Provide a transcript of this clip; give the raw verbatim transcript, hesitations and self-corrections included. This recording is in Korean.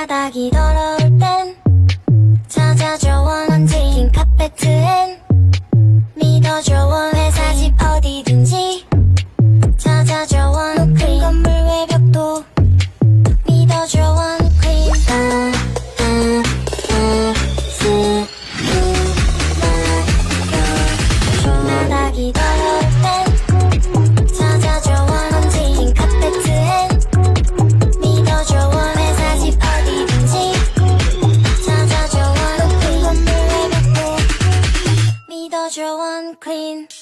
바닥이 더러울 땐 찾아줘 원원지 카페트엔 믿어줘 원 회사 집 어디든지 찾아줘 원 클린 건물 외벽도 믿어줘 원 클린 아, 아, 아, 스, 구, 나, 여 바닥이 더러울 땐 찾아줘 원원지 카페트엔 믿어줘 원 회사 집 어디든지 찾아줘 원 클린 건물 외벽도 믿어줘 원 클린